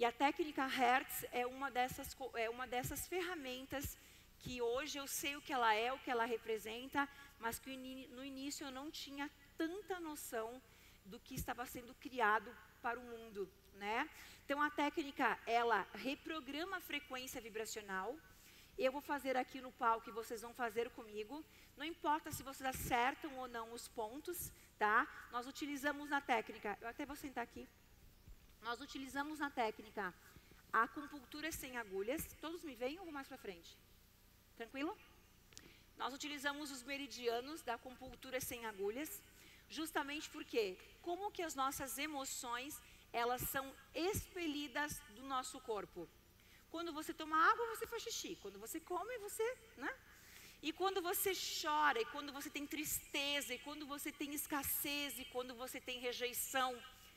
E a técnica Hertz é uma dessas ferramentas que hoje eu sei o que ela é, o que ela representa, mas que no início eu não tinha tanta noção do que estava sendo criado para o mundo, né? Então a técnica, ela reprograma a frequência vibracional. Eu vou fazer aqui no palco e vocês vão fazer comigo. Não importa se vocês acertam ou não os pontos, tá? Nós utilizamos na técnica, eu até vou sentar aqui. Nós utilizamos na técnica a acupuntura sem agulhas. Todos me veem ou vou mais para frente? Tranquilo? Nós utilizamos os meridianos da acupuntura sem agulhas, justamente porque como que as nossas emoções, elas são expelidas do nosso corpo. Quando você toma água, você faz xixi. Quando você come, você, né? E quando você chora, e quando você tem tristeza, e quando você tem escassez, e quando você tem rejeição,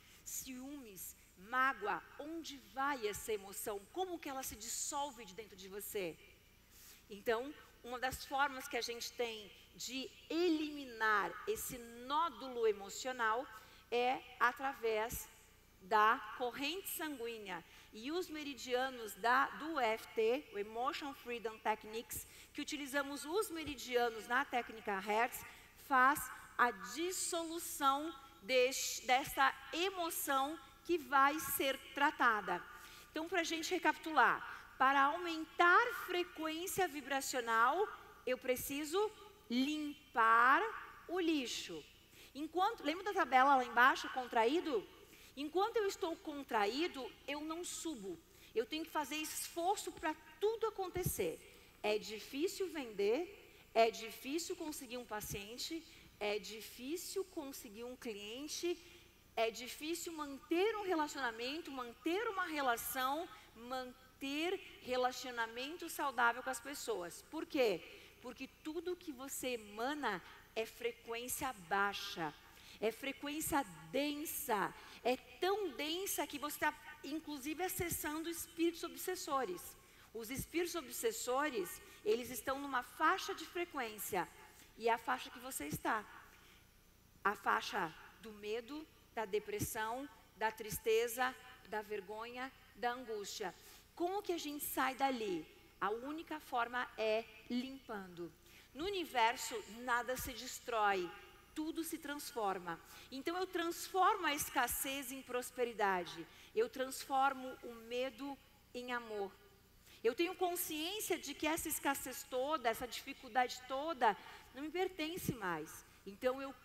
ciúmes, mágoa, onde vai essa emoção? Como que ela se dissolve de dentro de você? Então, uma das formas que a gente tem de eliminar esse nódulo emocional é através da corrente sanguínea. E os meridianos do EFT, o Emotion Freedom Techniques, que utilizamos os meridianos na técnica Hertz, faz a dissolução dessa emoção que vai ser tratada. Então, para a gente recapitular, para aumentar frequência vibracional, eu preciso limpar o lixo. Lembra da tabela lá embaixo, contraído? Enquanto eu estou contraído, eu não subo. Eu tenho que fazer esforço para tudo acontecer. É difícil vender, é difícil conseguir um paciente, é difícil conseguir um cliente, é difícil manter um relacionamento, manter uma relação, manter relacionamento saudável com as pessoas. Por quê? Porque tudo que você emana é frequência baixa, é frequência densa, é tão densa que você está, inclusive, acessando espíritos obsessores. Os espíritos obsessores, eles estão numa faixa de frequência, e é a faixa que você está. A faixa do medo, da depressão, da tristeza, da vergonha, da angústia. Como que a gente sai dali? A única forma é limpando. No universo, nada se destrói, tudo se transforma. Então eu transformo a escassez em prosperidade. Eu transformo o medo em amor. Eu tenho consciência de que essa escassez toda, essa dificuldade toda, não me pertence mais. Então eu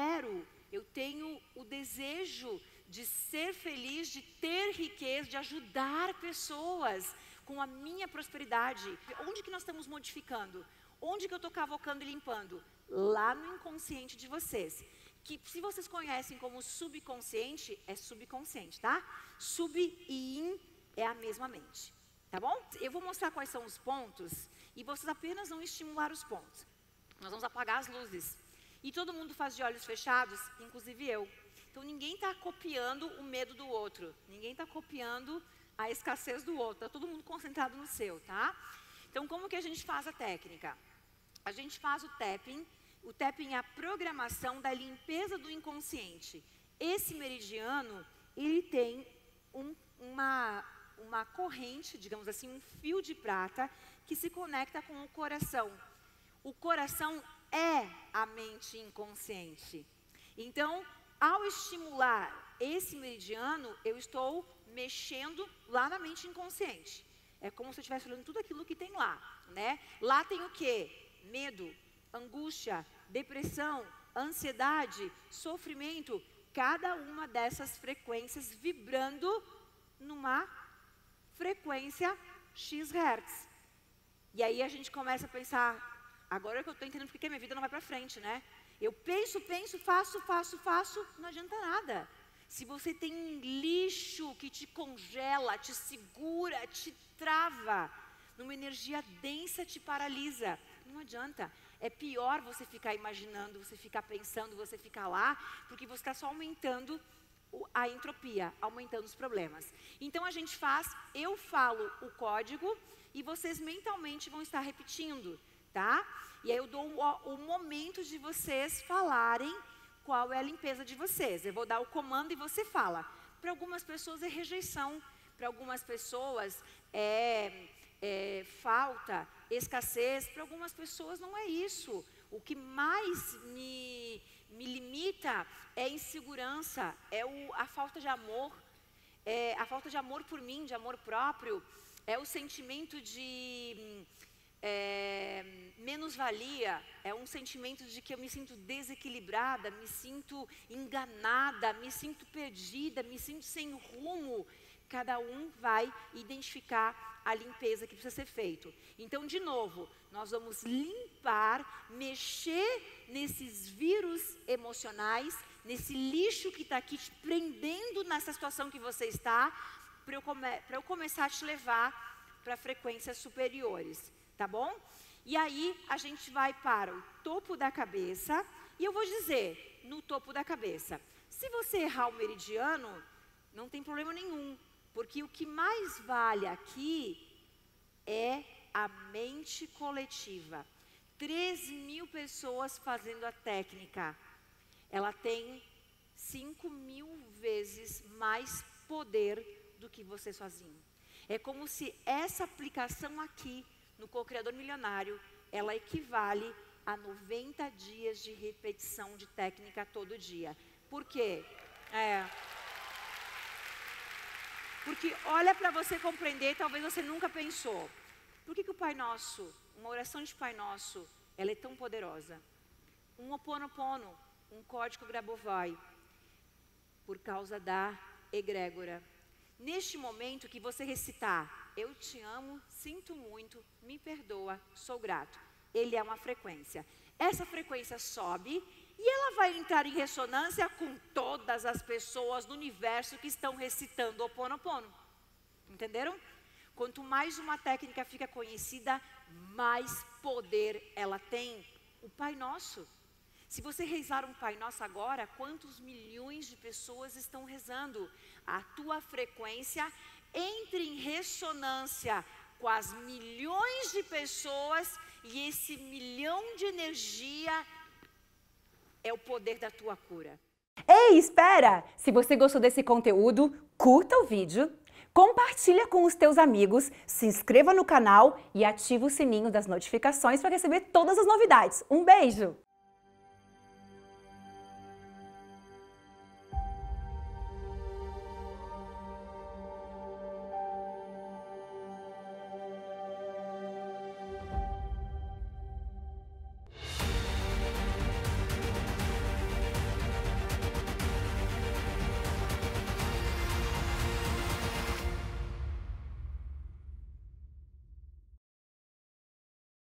tenho o desejo de ser feliz, de ter riqueza, de ajudar pessoas com a minha prosperidade. Onde que nós estamos modificando? Onde que eu estou cavocando e limpando? Lá no inconsciente de vocês. Que se vocês conhecem como subconsciente, é subconsciente, tá? Sub e in é a mesma mente, tá bom? Eu vou mostrar quais são os pontos e vocês apenas vão estimular os pontos. Nós vamos apagar as luzes. E todo mundo faz de olhos fechados, inclusive eu. Então ninguém está copiando o medo do outro. Ninguém está copiando a escassez do outro. Está todo mundo concentrado no seu, tá? Então como que a gente faz a técnica? A gente faz o tapping. O tapping é a programação da limpeza do inconsciente. Esse meridiano, ele tem uma corrente, digamos assim, um fio de prata que se conecta com o coração. O coração é a mente inconsciente. Então, ao estimular esse meridiano, eu estou mexendo lá na mente inconsciente. É como se eu estivesse falando tudo aquilo que tem lá, né? Lá tem o quê? Medo, angústia, depressão, ansiedade, sofrimento. Cada uma dessas frequências vibrando numa frequência X Hertz. E aí a gente começa a pensar, agora que eu estou entendendo porque a minha vida não vai para frente, né? Eu penso, faço, não adianta nada. Se você tem um lixo que te congela, te segura, te trava, numa energia densa te paralisa, não adianta. É pior você ficar imaginando, você ficar pensando, você ficar lá, porque você está só aumentando a entropia, aumentando os problemas. Então a gente eu falo o código e vocês mentalmente vão estar repetindo, tá? E aí eu dou o momento de vocês falarem qual é a limpeza de vocês. Eu vou dar o comando e você fala. Para algumas pessoas é rejeição, para algumas pessoas falta, escassez, para algumas pessoas não é isso. O que mais me limita é a insegurança, a falta de amor, a falta de amor por mim, de amor próprio, é o sentimento de menos-valia, é um sentimento de que eu me sinto desequilibrada, me sinto enganada, me sinto perdida, me sinto sem rumo. Cada um vai identificar a limpeza que precisa ser feito. Então, de novo, nós vamos limpar, mexer nesses vírus emocionais, nesse lixo que está aqui te prendendo nessa situação que você está, para eu começar a te levar para frequências superiores, tá bom? E aí, a gente vai para o topo da cabeça, e eu vou dizer, no topo da cabeça, se você errar o meridiano, não tem problema nenhum, porque o que mais vale aqui é a mente coletiva. 3.000 pessoas fazendo a técnica. Ela tem 5.000 vezes mais poder do que você sozinho. É como se essa aplicação aqui, no Co-Criador Milionário, ela equivale a 90 dias de repetição de técnica todo dia. Por quê? Porque olha para você compreender, talvez você nunca pensou. Por que o Pai Nosso, uma oração de Pai Nosso, ela é tão poderosa? Um Ho'oponopono, um código Grabovoi, por causa da egrégora. Neste momento que você recitar, eu te amo, sinto muito, me perdoa, sou grato. Ele é uma frequência. Essa frequência sobe e ela vai entrar em ressonância com todas as pessoas no universo que estão recitando o Ho'oponopono. Entenderam? Quanto mais uma técnica fica conhecida, mais poder ela tem. O Pai Nosso. Se você rezar um Pai Nosso agora, quantos milhões de pessoas estão rezando? A tua frequência entra em ressonância com as milhões de pessoas e esse milhão de energia é o poder da tua cura. Ei, espera! Se você gostou desse conteúdo, curta o vídeo, compartilha com os teus amigos, se inscreva no canal e ativa o sininho das notificações para receber todas as novidades. Um beijo!